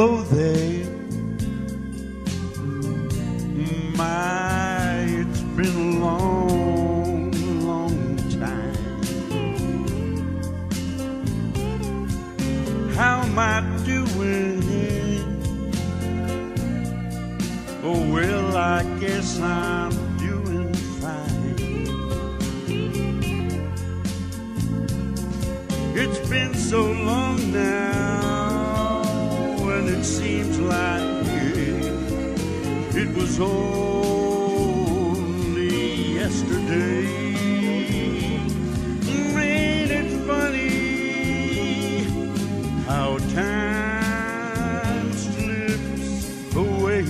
hello there. My, it's been a long, long time. How am I doing? Oh, well, I guess I'm doing fine. It's been so long now, and it seems like it was only yesterday. Ain't it funny how time slips away?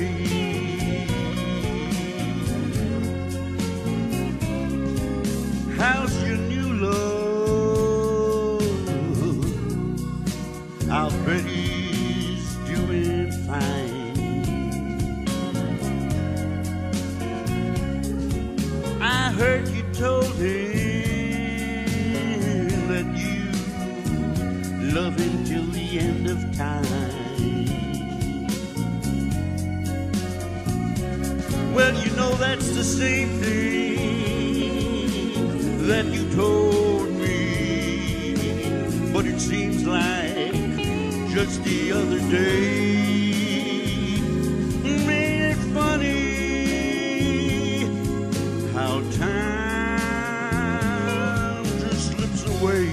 How's your new love? I'll bet he's doing fine. I heard you told him that you love him till the end of time. Well, you know that's the same thing that you told me, but it seems like just the other day. Ain't it funny how time just slips away?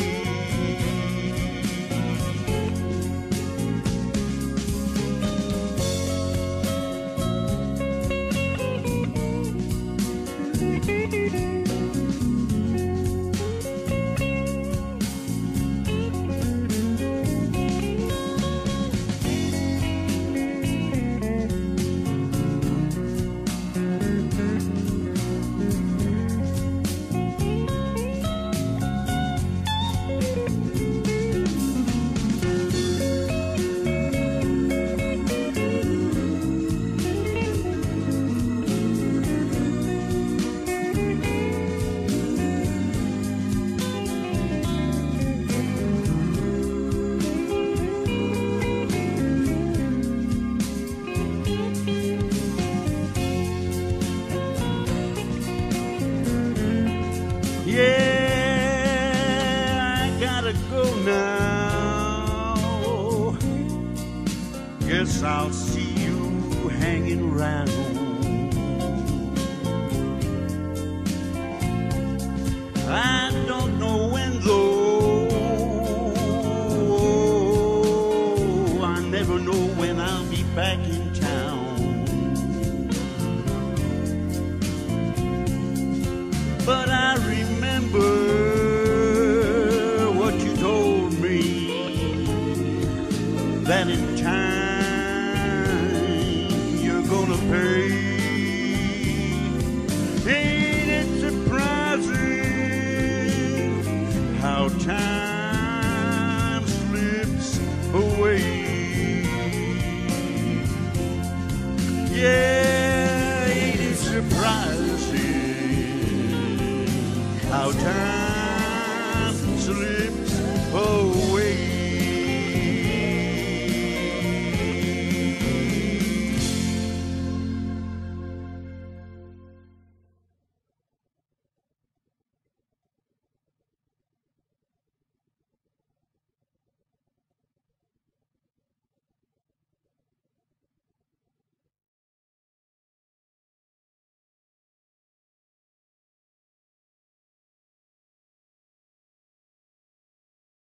Yeah, I gotta go now. Guess I'll see you hanging around. I don't know when though. I never know when I'll be back in town. But I remember what you told me, that in time you're gonna pay. Ain't it surprising how time slips away? Yeah, ain't it surprising how time slips